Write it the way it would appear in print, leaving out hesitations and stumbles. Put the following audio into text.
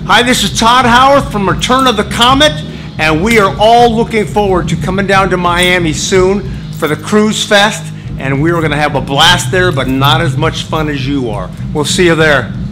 Hi, this is Todd Howarth from Return of the Comet, and we are all looking forward to coming down to Miami soon for the Cruise Fest, and we are going to have a blast there, but not as much fun as you are. We'll see you there.